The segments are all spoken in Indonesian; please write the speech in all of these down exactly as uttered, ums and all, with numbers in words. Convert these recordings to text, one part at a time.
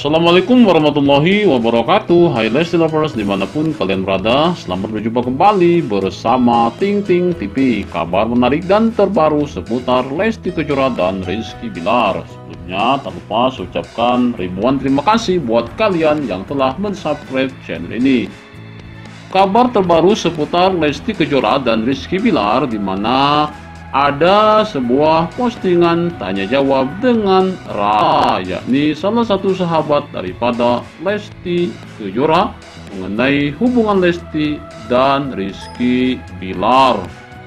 Assalamualaikum warahmatullahi wabarakatuh. Hai Lesti Lovers dimanapun kalian berada, selamat berjumpa kembali bersama Ting Ting T V. Kabar menarik dan terbaru seputar Lesti Kejora dan Rizky Bilar. Sebelumnya tak lupa saya ucapkan ribuan terima kasih buat kalian yang telah mensubscribe channel ini. Kabar terbaru seputar Lesti Kejora dan Rizky Bilar, di mana ada sebuah postingan tanya jawab dengan Rara, yakni salah satu sahabat daripada Lesti Kejora, mengenai hubungan Lesti dan Rizky Bilar.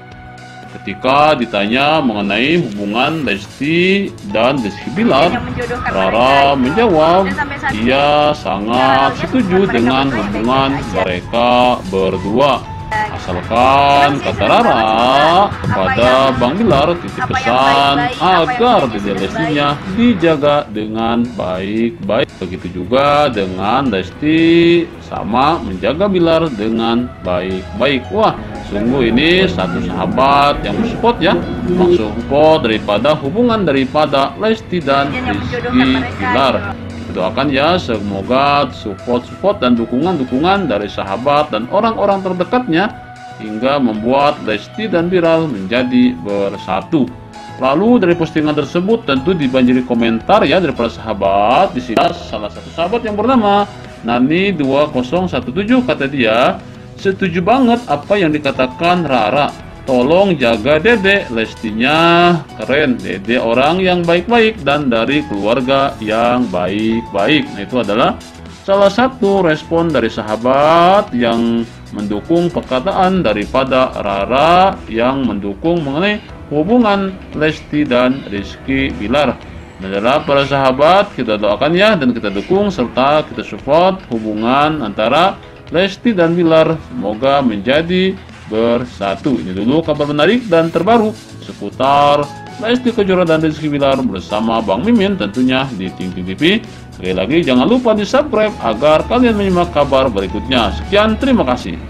Ketika ditanya mengenai hubungan Lesti dan Rizky Bilar, Rara menjawab ia sangat setuju dengan hubungan mereka berdua. Asalkan, kata Rara kepada Bang Bilar, titip pesan agar Dede Lestinya dijaga dengan baik-baik. Begitu juga dengan Lesti, sama menjaga Bilar dengan baik-baik. Wah, sungguh ini satu sahabat yang support ya, langsung support daripada hubungan daripada Lesti dan Rizky Bilar. Doakan ya, semoga support-support dan dukungan-dukungan dari sahabat dan orang-orang terdekatnya hingga membuat Lesti dan Bilar menjadi bersatu. Lalu dari postingan tersebut tentu dibanjiri komentar ya dari para sahabat. Di sini salah satu sahabat yang bernama Nani dua nol satu tujuh, kata dia, setuju banget apa yang dikatakan Rara. Tolong jaga Dede, Lestinya keren, Dede orang yang baik-baik dan dari keluarga yang baik-baik. Nah, itu adalah salah satu respon dari sahabat yang mendukung perkataan daripada Rara, yang mendukung mengenai hubungan Lesti dan Rizky Bilar. Adalah para sahabat, kita doakan ya dan kita dukung serta kita support hubungan antara Lesti dan Bilar, semoga menjadi bersatu. Ini dulu kabar menarik dan terbaru seputar Lesti Kejora dan Rizky Bilar bersama Bang Mimin tentunya di Ting Ting T V. Sekali lagi jangan lupa di subscribe agar kalian menyimak kabar berikutnya. Sekian, terima kasih.